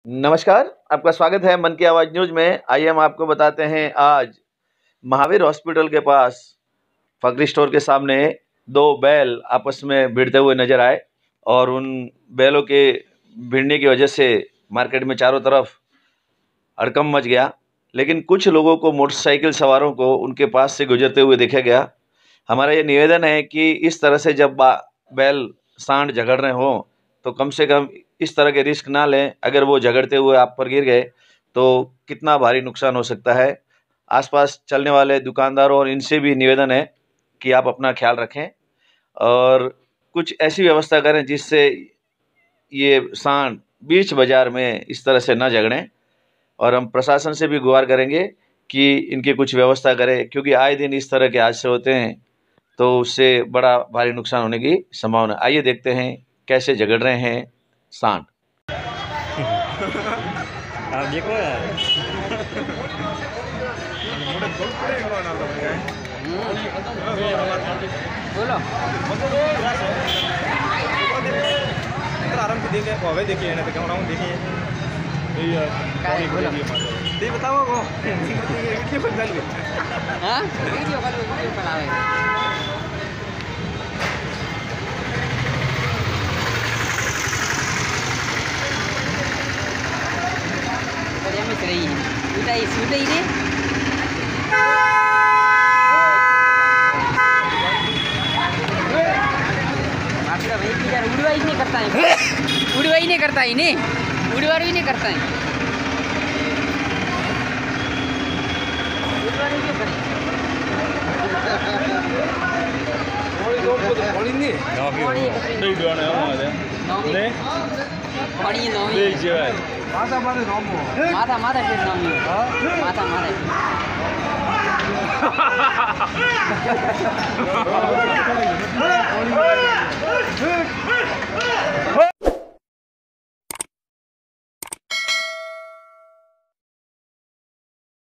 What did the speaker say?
नमस्कार, आपका स्वागत है मन की आवाज़ न्यूज़ में। आइए हम आपको बताते हैं आज महावीर हॉस्पिटल के पास फकरी स्टोर के सामने दो बैल आपस में भिड़ते हुए नजर आए और उन बैलों के भिड़ने की वजह से मार्केट में चारों तरफ हड़कंप मच गया। लेकिन कुछ लोगों को, मोटरसाइकिल सवारों को उनके पास से गुजरते हुए देखा गया। हमारा ये निवेदन है कि इस तरह से जब बैल सांड झगड़ रहे हों तो कम से कम इस तरह के रिस्क ना लें। अगर वो झगड़ते हुए आप पर गिर गए तो कितना भारी नुकसान हो सकता है। आसपास चलने वाले दुकानदारों और इनसे भी निवेदन है कि आप अपना ख्याल रखें और कुछ ऐसी व्यवस्था करें जिससे ये सांड बीच बाजार में इस तरह से ना झगड़ें। और हम प्रशासन से भी गुहार करेंगे कि इनकी कुछ व्यवस्था करें, क्योंकि आए दिन इस तरह के हादसे होते हैं तो उससे बड़ा भारी नुकसान होने की संभावना। आइए देखते हैं कैसे झगड़ रहे हैं सांड। आप देखो यार। बोलो आराम से देखे हवे देखिए ना, तो क्या देखिए ये बताओ को वीडियो बना लो। हां वीडियो बनावे उठाई रे उड़वाई नहीं करता है, उड़वाई नहीं करता है, नहीं उड़वाई नहीं करता है, उड़वाई क्यों करें? माथा मारे नॉमो माथा माथा फिर नॉमी माथा मारे